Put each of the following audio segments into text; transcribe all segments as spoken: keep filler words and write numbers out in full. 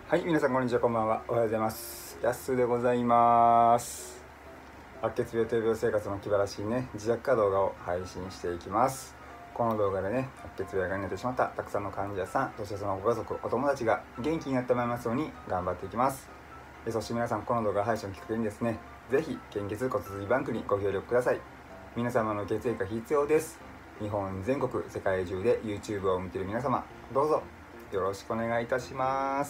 はい、皆さんこんにちは、こんばんは。おはようございます。やすでございます。白血病と病生活の気晴らしいね、自宅化動画を配信していきます。この動画でね、白血病がになってしまったたくさんの患者さん、そしてそのご家族、お友達が元気になってまいりますように頑張っていきます。そして皆さん、この動画配信をきっかけにですね、ぜひ献血骨髄バンクにご協力ください。皆様の血液が必要です。日本全国、世界中で YouTube を見ている皆様、どうぞよろしくお願いいたします。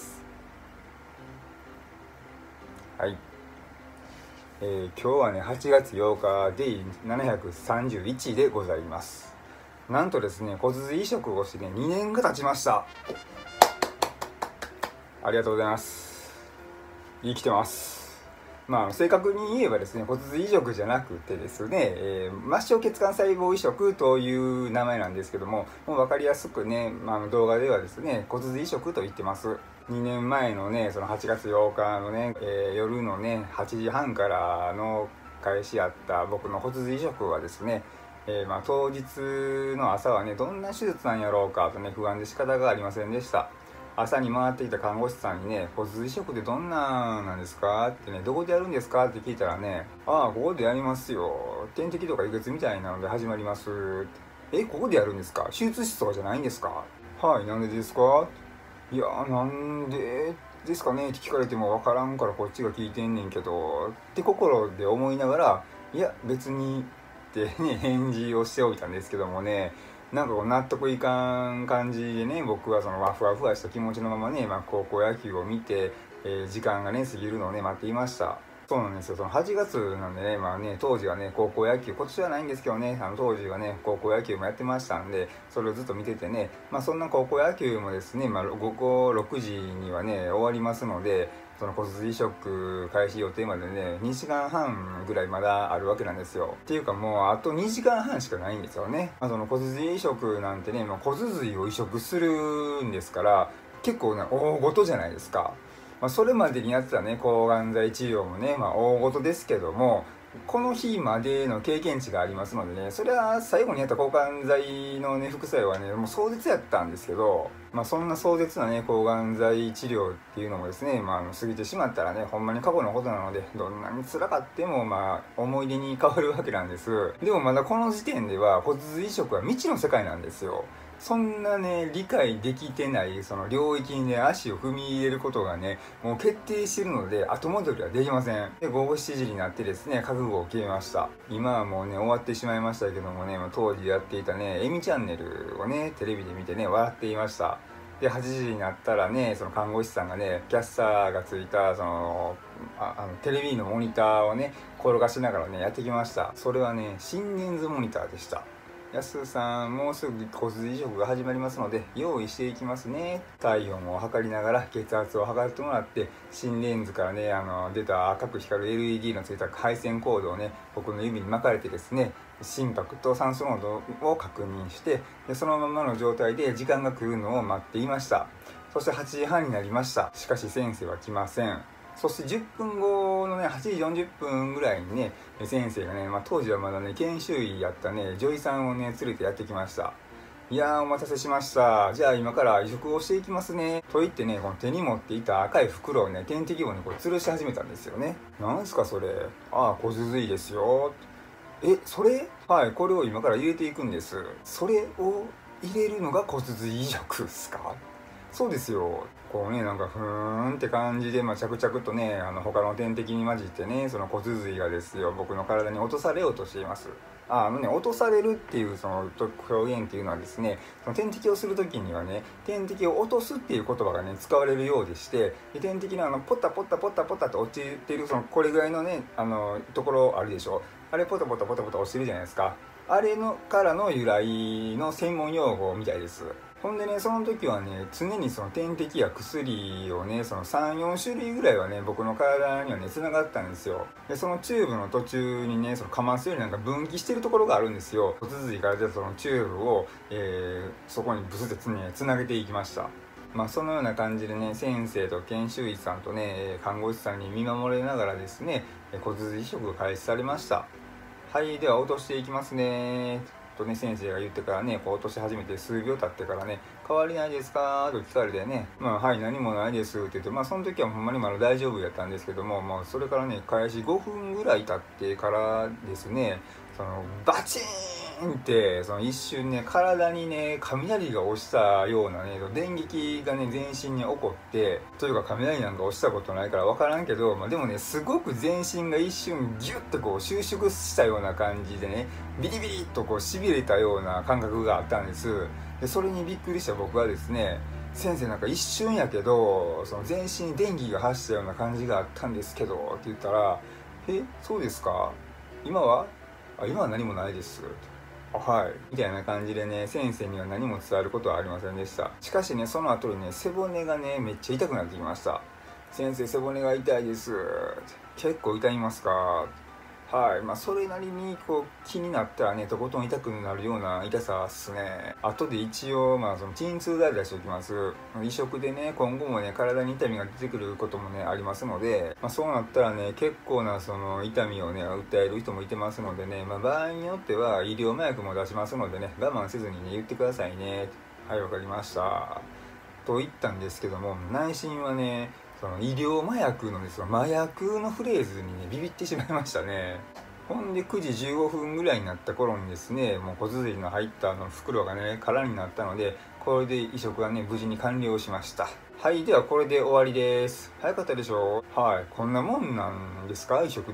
はい、えー、今日はねはちがつようかデイななひゃくさんじゅういちでございます。なんとですね、骨髄移植をしてねにねんが経ちました。ありがとうございます。生きてます。まあ、正確に言えばですね、骨髄移植じゃなくてですね、えー、末梢血管細胞移植という名前なんですけども、もう分かりやすくね、まあ、動画ではですね、骨髄移植と言ってます。にねんまえのね、そのはちがつようかのね、えー、夜のね、はちじはんからの開始やった僕の骨髄移植はですね、えー、まあ当日の朝はね、どんな手術なんやろうかとね、不安で仕方がありませんでした。朝に回っていた看護師さんにね、骨髄移植ってどんなんなんですかってね、どこでやるんですかって聞いたらね、ああ、ここでやりますよ。点滴とか輸血みたいなので始まります。え、ここでやるんですか？手術室とかじゃないんですか？はい、なんでですか？いやー、なんでですかねって聞かれても分からんからこっちが聞いてんねんけどって心で思いながら、いや別にってね返事をしておいたんですけどもね、なんかこう納得いかん感じでね、僕はそのワフワフワした気持ちのままね、まあ、高校野球を見て、えー、時間がね過ぎるのをね待っていました。そうなんですよ。そのはちがつなんでね、まあね、当時はね、高校野球、今年はないんですけどね、あの当時はね、高校野球もやってましたんで、それをずっと見ててね、まあそんな高校野球もですね、まあ午後ろくじにはね、終わりますので、その骨髄移植開始予定までね、にじかんはんぐらいまだあるわけなんですよ。っていうかもう、あとにじかんはんしかないんですよね。まあその骨髄移植なんてね、まあ、骨髄を移植するんですから、結構ね、大事じゃないですか。まあ、それまでにやってたね抗がん剤治療もね、まあ、大事ですけども、この日までの経験値がありますのでね、それは最後にやった抗がん剤のね副作用はねもう壮絶やったんですけど、まあ、そんな壮絶なね抗がん剤治療っていうのもですね、まあ、過ぎてしまったらねほんまに過去のことなので、どんなに辛かってもまあ思い出に変わるわけなんです。でもまだこの時点では骨髄移植は未知の世界なんですよ。そんなね理解できてないその領域にね足を踏み入れることがねもう決定しているので、後戻りはできません。で午後しちじになってですね覚悟を決めました。今はもうね終わってしまいましたけどもね、当時やっていたねエミチャンネルをねテレビで見てね笑っていました。ではちじになったらね、その看護師さんがねキャスターがついたそのああのテレビのモニターをね転がしながらねやってきました。それはね心電図モニターでした。やすさん、もうすぐ骨髄移植が始まりますので用意していきますね。体温を測りながら血圧を測ってもらって、心電図からねあの出た赤く光る エルイーディー のついた配線コードをね僕の指に巻かれてですね、心拍と酸素濃度を確認して、でそのままの状態で時間が来るのを待っていました。そしてはちじはんになりました。しかし先生は来ません。そしてじゅっぷんごのねはちじよんじゅっぷんぐらいにね先生がね、まあ、当時はまだね研修医やったね女医さんをね連れてやってきました。いやーお待たせしました。じゃあ今から移植をしていきますねと言ってね、この手に持っていた赤い袋をね点滴棒にこう吊るし始めたんですよね。なんすかそれ？ああ骨髄ですよ。え、それ？はい、これを今から入れていくんです。それを入れるのが骨髄移植ですか？そうですよ。こうね、なんかふーんって感じで、まあ、着々とね、あの他の点滴に混じってね、その骨髄がですよ、僕の体に落とされようとしています。ああのね、落とされるっていうその表現っていうのはですね、その点滴をするときにはね、点滴を落とすっていう言葉がね、使われるようでして、で点滴のあの、ポタポタポタポタと落ちてる、その、これぐらいのね、あの、ところあるでしょ。あれポタポタポタポタ落ちてるじゃないですか。あれのからの由来の専門用語みたいです。ほんでね、その時はね、常にその点滴や薬をね、そのさん、よんしゅるいぐらいはね、僕の体にはね、繋がったんですよ。で、そのチューブの途中にね、そのかますようになんか分岐してるところがあるんですよ。骨髄から出たそのチューブを、えー、そこにブスってね、繋げていきました。まあそのような感じでね、先生と研修医さんとね、看護師さんに見守られながらですね、骨髄移植が開始されました。はい、では落としていきますね。 とね先生が言ってからねこう落とし始めて数秒経ってからね「変わりないですか?」と聞かれてね「まあはい何もないです」って言って、まあその時はほんまにまだ大丈夫やったんですけども、まあ、それからね開始ごふんぐらい経ってからですねそのバチーンってその一瞬ね体にね雷が落ちたようなね電撃がね全身に起こってというか雷なんか落ちたことないから分からんけど、まあ、でもねすごく全身が一瞬ギュッとこう収縮したような感じでねビリビリっとこうしびれたような感覚があったんです。でそれにびっくりした僕はですね先生なんか一瞬やけどその全身に電気が走ったような感じがあったんですけどって言ったら「えそうですか今はあ今は何もないです」はいみたいな感じでね先生には何も伝わることはありませんでした。しかしねその後にね背骨がねめっちゃ痛くなってきました。先生背骨が痛いです結構痛みますかはいまあそれなりにこう気になったらねとことん痛くなるような痛さっすね。後で一応まあその鎮痛剤出しておきます。移植でね今後もね体に痛みが出てくることもねありますので、まあ、そうなったらね結構なその痛みをね訴える人もいてますのでね、まあ、場合によっては医療麻薬も出しますのでね我慢せずにね言ってくださいね。はいわかりましたと言ったんですけども内心はねその医療麻薬のですよ麻薬のフレーズにねビビってしまいましたね。ほんでくじじゅうごふんぐらいになった頃にですねもう骨髄の入ったあの袋がね空になったのでこれで移植がね無事に完了しました。はいではこれで終わりです。早かったでしょう。はいこんなもんなんですか移植って。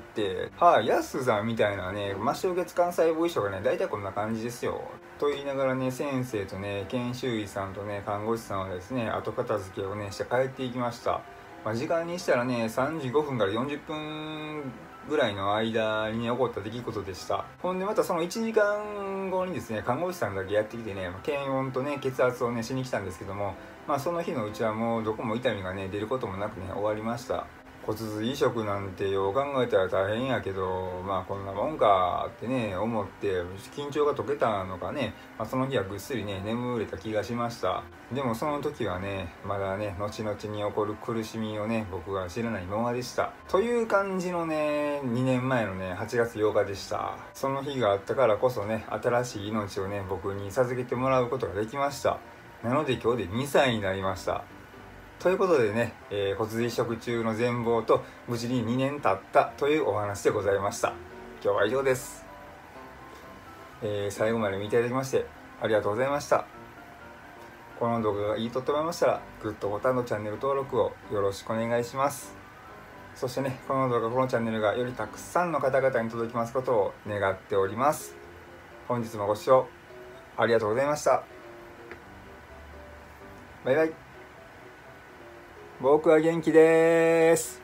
はいヤスさんみたいなね末梢血管細胞移植がね大体こんな感じですよと言いながらね先生とね研修医さんとね看護師さんはですね後片付けをねして帰っていきました。まあ、時間にしたらねさんじゅうごふんからよんじゅっぷんぐらいの間に、ね、起こった出来事でした。ほんでまたそのいちじかんごにですね看護師さんだけやってきてね検温とね血圧をねしに来たんですけども、まあ、その日のうちはもうどこも痛みがね出ることもなくね終わりました。骨髄移植なんてよう考えたら大変やけどまあこんなもんかってね思って緊張が解けたのかね、まあ、その日はぐっすりね眠れた気がしました。でもその時はねまだね後々に起こる苦しみをね僕は知らないままでしたという感じのねにねんまえのねはちがつようかでした。その日があったからこそね新しい命をね僕に授けてもらうことができました。なので今日でにさいになりました。ということでね、えー、骨髄移植中の全貌と無事ににねん経ったというお話でございました。今日は以上です、えー、最後まで見ていただきましてありがとうございました。この動画がいいと思いましたらグッドボタンのチャンネル登録をよろしくお願いします。そしてねこの動画このチャンネルがよりたくさんの方々に届きますことを願っております。本日もご視聴ありがとうございました。バイバイ。僕は元気です。